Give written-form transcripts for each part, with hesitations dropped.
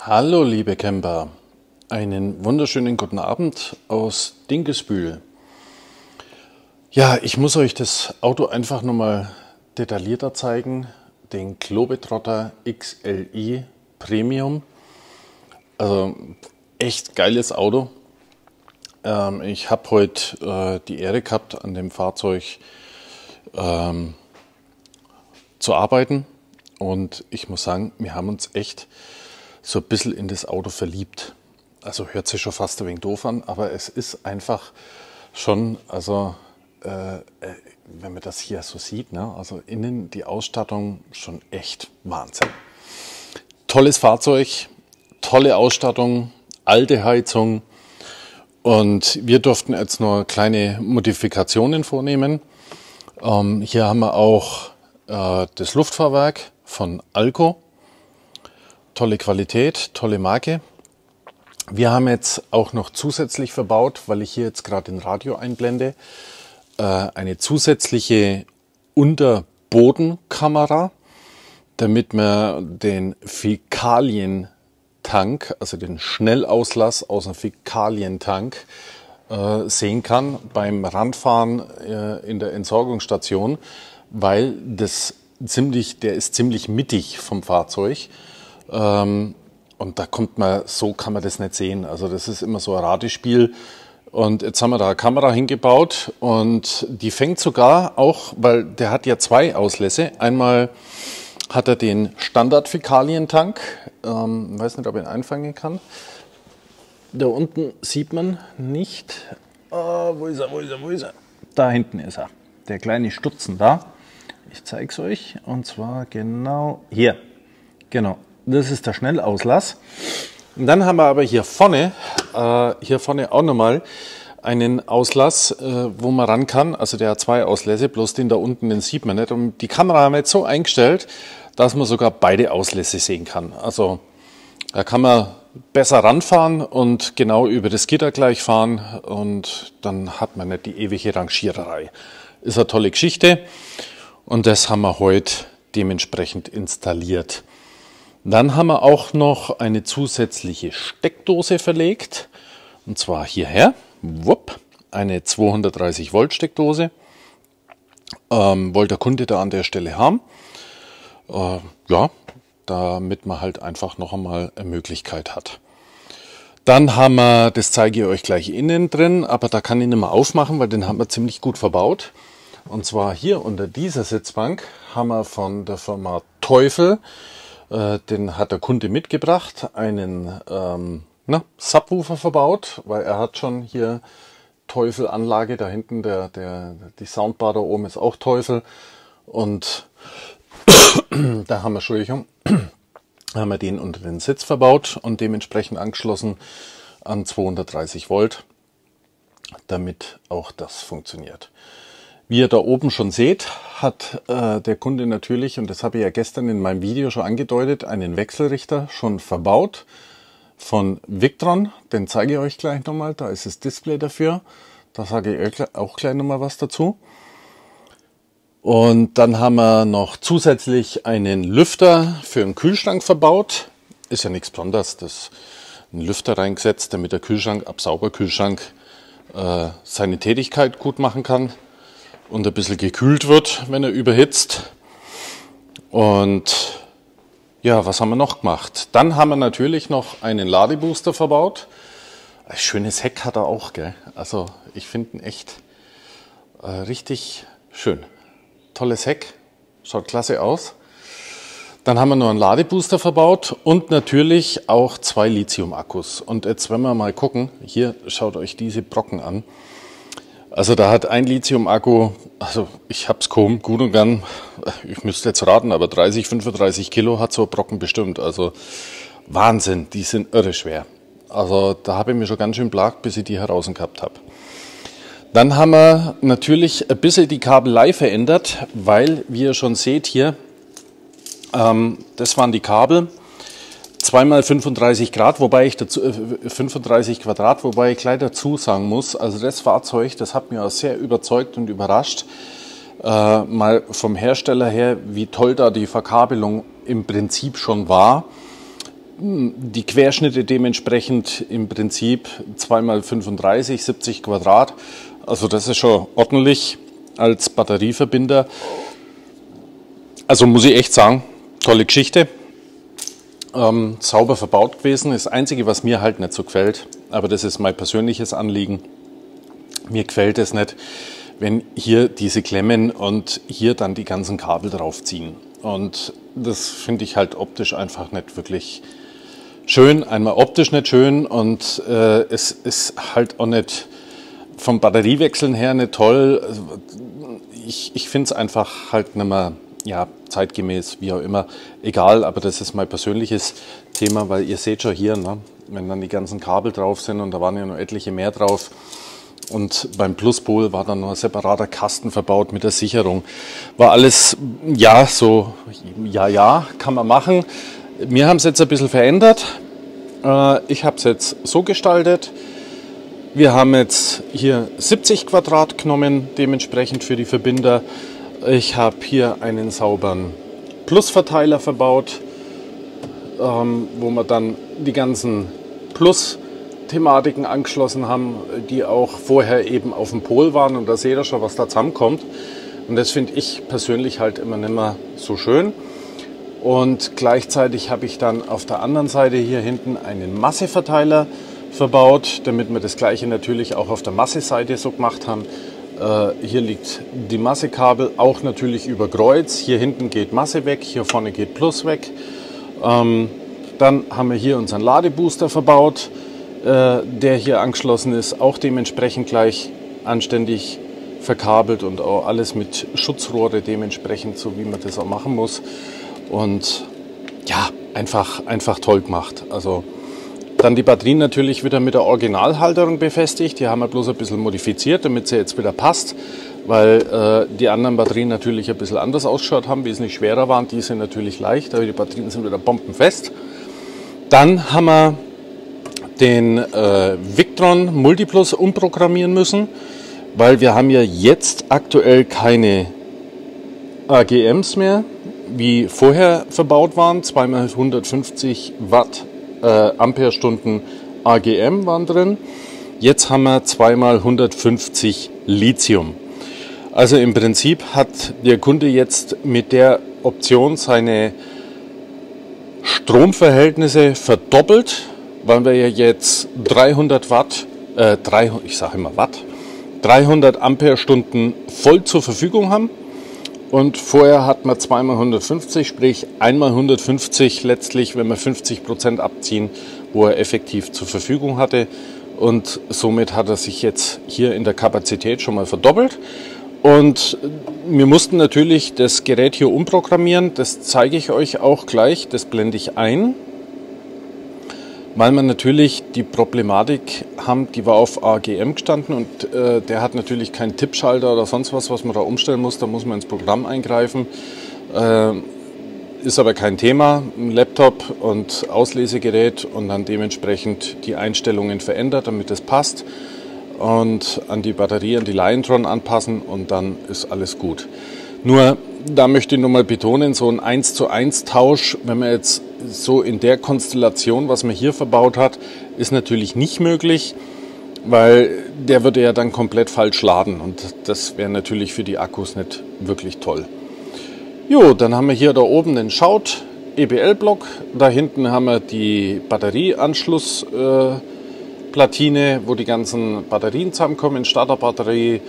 Hallo liebe Camper, einen wunderschönen guten Abend aus Dinkelsbühl. Ja, ich muss euch das Auto einfach nochmal detaillierter zeigen, den Globetrotter XLi Premium. Also echt geiles Auto. Ich habe heute die Ehre gehabt, an dem Fahrzeug zu arbeiten und ich muss sagen, wir haben uns echt so ein bisschen in das Auto verliebt. Also hört sich schon fast ein wenig doof an, aber es ist einfach schon, also wenn man das hier so sieht, ne, also innen die Ausstattung schon echt Wahnsinn. Tolles Fahrzeug, tolle Ausstattung, alte Heizung und wir durften jetzt nur kleine Modifikationen vornehmen. Hier haben wir auch das Luftfahrwerk von Alco. Tolle Qualität, tolle Marke. Wir haben jetzt auch noch zusätzlich verbaut, weil ich hier jetzt gerade ein Radio einblende, eine zusätzliche Unterbodenkamera, damit man den Fäkalientank, also den Schnellauslass aus dem Fäkalientank sehen kann beim Ranfahren in der Entsorgungsstation, weil der ist ziemlich mittig vom Fahrzeug. Und da kann man das nicht sehen. Also das ist immer so ein Ratespiel. Und jetzt haben wir da eine Kamera hingebaut und die fängt sogar auch, weil der hat ja zwei Auslässe. Einmal hat er den Standard-Fäkalientank. Weiß nicht, ob ich ihn einfangen kann. Da unten sieht man nicht. Wo ist er? Da hinten ist er. Der kleine Stutzen da. Ich zeige es euch. Und zwar genau hier. Genau. Das ist der Schnellauslass. Und dann haben wir aber hier vorne auch nochmal einen Auslass, wo man ran kann. Also der hat zwei Auslässe, bloß den da unten, den sieht man nicht. Und die Kamera haben wir jetzt so eingestellt, dass man sogar beide Auslässe sehen kann. Also da kann man besser ranfahren und genau über das Gitter gleich fahren und dann hat man nicht die ewige Rangiererei. Ist eine tolle Geschichte und das haben wir heute dementsprechend installiert. Dann haben wir auch noch eine zusätzliche Steckdose verlegt, und zwar hierher, eine 230 Volt Steckdose, wollte der Kunde da an der Stelle haben, ja, damit man halt einfach noch einmal eine Möglichkeit hat. Dann haben wir, das zeige ich euch gleich innen drin, aber da kann ich nicht mehr aufmachen, weil den haben wir ziemlich gut verbaut. Und zwar hier unter dieser Sitzbank haben wir von der Firma Teufel, den hat der Kunde mitgebracht, einen Subwoofer verbaut, weil er hat schon hier Teufel-Anlage, da hinten die Soundbar da oben ist auch Teufel und da haben wir den unter den Sitz verbaut und dementsprechend angeschlossen an 230 Volt, damit auch das funktioniert. Wie ihr da oben schon seht, hat der Kunde natürlich, und das habe ich ja gestern in meinem Video schon angedeutet, einen Wechselrichter schon verbaut von Victron. Den zeige ich euch gleich nochmal, da ist das Display dafür. Da sage ich auch gleich nochmal was dazu. Und dann haben wir noch zusätzlich einen Lüfter für den Kühlschrank verbaut. Ist ja nichts Besonderes, einen Lüfter reingesetzt, damit der Absaugerkühlschrank seine Tätigkeit gut machen kann und ein bisschen gekühlt wird, wenn er überhitzt. Und ja, was haben wir noch gemacht? Dann haben wir natürlich noch einen Ladebooster verbaut. Ein schönes Heck hat er auch, gell? Also ich finde ihn echt richtig schön. Tolles Heck, schaut klasse aus. Dann haben wir noch einen Ladebooster verbaut und natürlich auch zwei Lithium-Akkus. Und jetzt, wenn wir mal gucken, hier schaut euch diese Brocken an. Also da hat ein Lithium-Akku, also ich habe es kaum, gut und gern, ich müsste jetzt raten, aber 30, 35 Kilo hat so ein Brocken bestimmt. Also Wahnsinn, die sind irre schwer. Also da habe ich mir schon ganz schön plagt, bis ich die heraus gehabt habe. Dann haben wir natürlich ein bisschen die Kabelei verändert, weil, wie ihr schon seht hier, das waren die Kabel. 2x35 Grad, 35 Quadrat, wobei ich gleich dazu sagen muss, also das Fahrzeug, das hat mich auch sehr überzeugt und überrascht, mal vom Hersteller her, wie toll da die Verkabelung im Prinzip schon war. Die Querschnitte dementsprechend im Prinzip 2x35, 70 Quadrat. Also das ist schon ordentlich als Batterieverbinder. Also muss ich echt sagen, tolle Geschichte. Sauber verbaut gewesen. Das Einzige, was mir halt nicht so gefällt, aber das ist mein persönliches Anliegen, mir gefällt es nicht, wenn hier diese Klemmen und hier dann die ganzen Kabel draufziehen. Und das finde ich halt optisch einfach nicht wirklich schön. Einmal optisch nicht schön und es ist halt auch nicht vom Batteriewechseln her nicht toll. Ich finde es einfach halt nicht mehr zeitgemäß, wie auch immer. Egal, aber das ist mein persönliches Thema, weil ihr seht schon hier, ne, wenn dann die ganzen Kabel drauf sind und da waren ja noch etliche mehr drauf. Und beim Pluspol war dann noch ein separater Kasten verbaut mit der Sicherung. War alles, kann man machen. Wir haben es jetzt ein bisschen verändert. Ich habe es jetzt so gestaltet. Wir haben jetzt hier 70 Quadrat genommen, dementsprechend für die Verbinder. Ich habe hier einen sauberen Plusverteiler verbaut, wo wir dann die ganzen Plus-Thematiken angeschlossen haben, die auch vorher eben auf dem Pol waren. Und da seht ihr schon, was da zusammenkommt. Und das finde ich persönlich halt immer nicht mehr so schön. Und gleichzeitig habe ich dann auf der anderen Seite hier hinten einen Masseverteiler verbaut, damit wir das gleiche natürlich auch auf der Masseseite so gemacht haben. Hier liegt die Massekabel auch natürlich über Kreuz. Hier hinten geht Masse weg, hier vorne geht Plus weg. Dann haben wir hier unseren Ladebooster verbaut, der hier angeschlossen ist, auch dementsprechend gleich anständig verkabelt und auch alles mit Schutzrohre dementsprechend, so wie man das auch machen muss. Und ja, einfach toll gemacht. Also dann die Batterien natürlich wieder mit der Originalhalterung befestigt. Die haben wir bloß ein bisschen modifiziert, damit sie jetzt wieder passt, weil die anderen Batterien natürlich ein bisschen anders ausgeschaut haben, wesentlich schwerer waren. Die sind natürlich leicht, aber die Batterien sind wieder bombenfest. Dann haben wir den Victron Multiplus umprogrammieren müssen, weil wir haben ja jetzt aktuell keine AGMs mehr, wie vorher verbaut waren. 2x150 Watt Amperestunden AGM waren drin. Jetzt haben wir 2x150 Lithium. Also im Prinzip hat der Kunde jetzt mit der Option seine Stromverhältnisse verdoppelt, weil wir ja jetzt 300 Amperestunden voll zur Verfügung haben. Und vorher hat man 2x150, sprich 1x150 letztlich, wenn wir 50% abziehen, wo er effektiv zur Verfügung hatte. Und somit hat er sich jetzt hier in der Kapazität schon mal verdoppelt. Und wir mussten natürlich das Gerät hier umprogrammieren. Das zeige ich euch auch gleich, das blende ich ein. Weil wir natürlich die Problematik haben, die war auf AGM gestanden und der hat natürlich keinen Tippschalter oder sonst was man da umstellen muss. Da muss man ins Programm eingreifen. Ist aber kein Thema. Ein Laptop und Auslesegerät und dann dementsprechend die Einstellungen verändert, damit es passt. Und an die Batterie, an die Liontron anpassen und dann ist alles gut. Nur, da möchte ich nochmal betonen, so ein 1:1 Tausch, wenn man jetzt so in der Konstellation, was man hier verbaut hat, ist natürlich nicht möglich, weil der würde ja dann komplett falsch laden und das wäre natürlich für die Akkus nicht wirklich toll. Jo, dann haben wir hier da oben den Shout EBL-Block, da hinten haben wir die Batterieanschlussplatine, wo die ganzen Batterien zusammenkommen, Starterbatterie,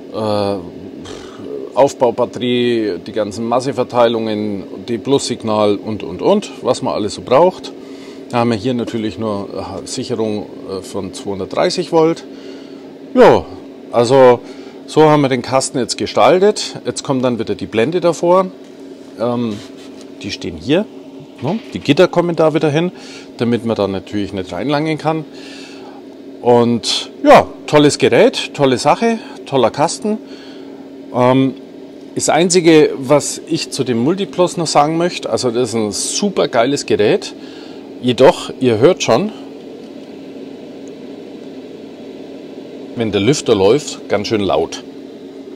Aufbaubatterie, die ganzen Masseverteilungen, die Plussignal und, was man alles so braucht. Da haben wir hier natürlich nur Sicherung von 230 Volt. Ja, also so haben wir den Kasten jetzt gestaltet. Jetzt kommt dann wieder die Blende davor. Die stehen hier. Die Gitter kommen da wieder hin, damit man da natürlich nicht reinlangen kann. Und ja, tolles Gerät, tolle Sache, toller Kasten. Das Einzige, was ich zu dem Multiplus noch sagen möchte, also das ist ein super geiles Gerät, jedoch, ihr hört schon, wenn der Lüfter läuft, ganz schön laut.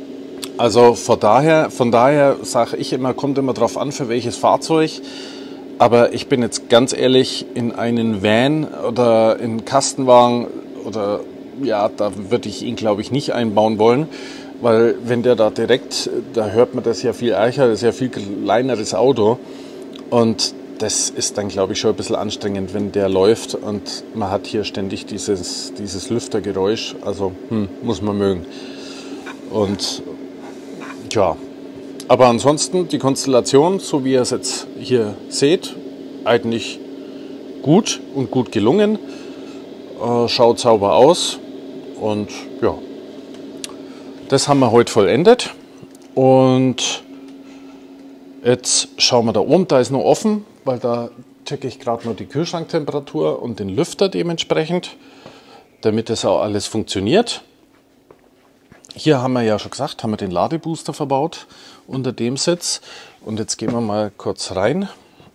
Also von daher sage ich immer, kommt immer drauf an, für welches Fahrzeug. Aber ich bin jetzt ganz ehrlich, in einen Van oder in einen Kastenwagen oder ja, da würde ich ihn, glaube ich, nicht einbauen wollen, weil wenn der da direkt, da hört man das ja viel ärger, das ist ja viel kleineres Auto und das ist dann, glaube ich, schon ein bisschen anstrengend, wenn der läuft und man hat hier ständig dieses Lüftergeräusch, also muss man mögen. Und ja, aber ansonsten die Konstellation, so wie ihr es jetzt hier seht, eigentlich gut und gut gelungen, schaut sauber aus und ja, das haben wir heute vollendet und jetzt schauen wir da oben, da ist noch offen, weil da checke ich gerade nur die Kühlschranktemperatur und den Lüfter dementsprechend, damit das auch alles funktioniert. Hier haben wir ja schon gesagt, haben wir den Ladebooster verbaut unter dem Sitz und jetzt gehen wir mal kurz rein.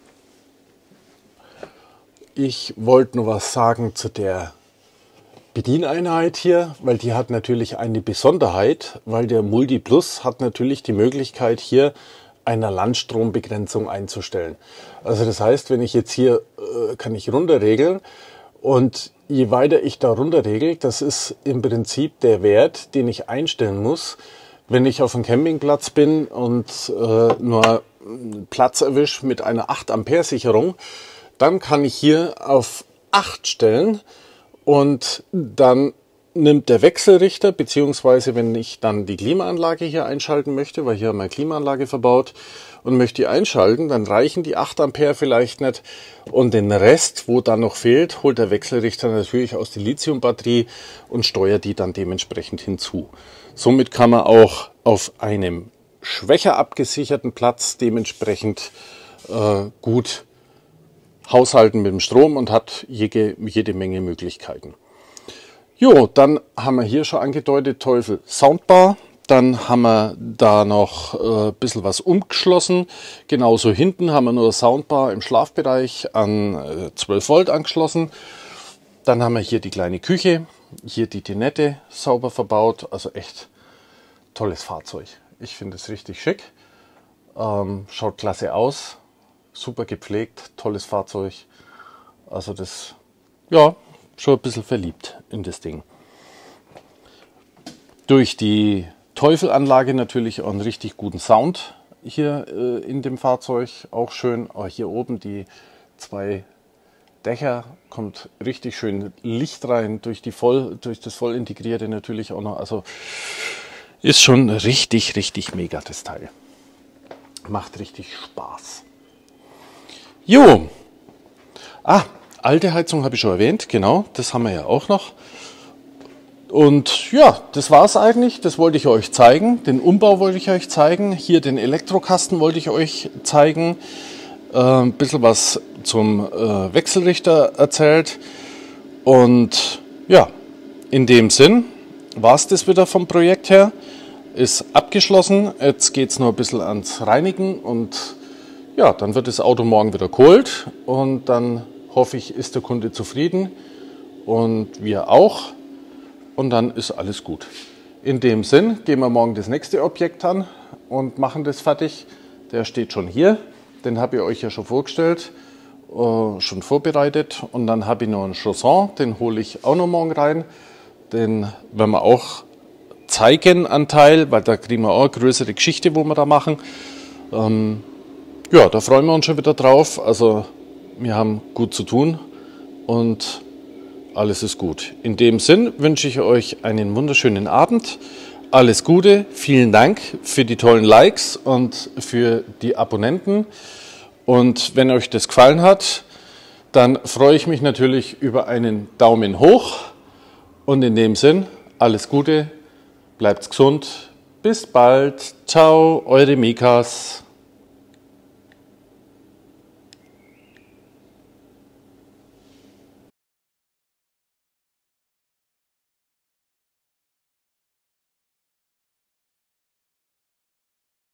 Ich wollte nur was sagen zu der Bedieneinheit hier, weil die hat natürlich eine Besonderheit, weil der Multi Plus hat natürlich die Möglichkeit hier einer Landstrombegrenzung einzustellen. Also das heißt, wenn ich jetzt hier, kann ich runterregeln und je weiter ich da runterregel, das ist im Prinzip der Wert, den ich einstellen muss, wenn ich auf einem Campingplatz bin und nur Platz erwische mit einer 8 Ampere Sicherung, dann kann ich hier auf 8 stellen und dann nimmt der Wechselrichter, beziehungsweise wenn ich dann die Klimaanlage hier einschalten möchte, weil hier haben wir eine Klimaanlage verbaut und möchte die einschalten, dann reichen die 8 Ampere vielleicht nicht und den Rest, wo dann noch fehlt, holt der Wechselrichter natürlich aus der Lithiumbatterie und steuert die dann dementsprechend hinzu. Somit kann man auch auf einem schwächer abgesicherten Platz dementsprechend gut haushalten mit dem Strom und hat jede Menge Möglichkeiten. Jo, dann haben wir hier schon angedeutet, Teufel Soundbar. Dann haben wir da noch ein bisschen was umgeschlossen. Genauso hinten haben wir nur Soundbar im Schlafbereich an 12 Volt angeschlossen. Dann haben wir hier die kleine Küche, hier die Dinette sauber verbaut. Also echt tolles Fahrzeug. Ich finde es richtig schick. Schaut klasse aus. Super gepflegt, tolles Fahrzeug. Also das, ja, schon ein bisschen verliebt in das Ding. Durch die Teufelanlage natürlich auch einen richtig guten Sound hier in dem Fahrzeug. Auch schön, auch hier oben die 2 Dächer, kommt richtig schön Licht rein, durch das voll integrierte natürlich auch noch. Also ist schon richtig, richtig mega das Teil. Macht richtig Spaß. Jo, alte Heizung habe ich schon erwähnt, genau, das haben wir ja auch noch. Und ja, das war es eigentlich, das wollte ich euch zeigen. Den Umbau wollte ich euch zeigen, hier den Elektrokasten wollte ich euch zeigen. Ein bisschen was zum Wechselrichter erzählt. Und ja, in dem Sinn war es das wieder vom Projekt her. Ist abgeschlossen, jetzt geht es noch ein bisschen ans Reinigen und ja, dann wird das Auto morgen wieder geholt und dann hoffe ich, ist der Kunde zufrieden und wir auch und dann ist alles gut. In dem Sinn gehen wir morgen das nächste Objekt an und machen das fertig. Der steht schon hier, den habe ich euch ja schon vorgestellt, schon vorbereitet und dann habe ich noch einen Chausson, den hole ich auch noch morgen rein. Den werden wir auch zeigen an Teil, weil da kriegen wir auch eine größere Geschichte, wo wir da machen. Ja, da freuen wir uns schon wieder drauf. Also wir haben gut zu tun und alles ist gut. In dem Sinn wünsche ich euch einen wunderschönen Abend. Alles Gute, vielen Dank für die tollen Likes und für die Abonnenten. Und wenn euch das gefallen hat, dann freue ich mich natürlich über einen Daumen hoch. Und in dem Sinn, alles Gute, bleibt gesund. Bis bald. Ciao, eure Mikas.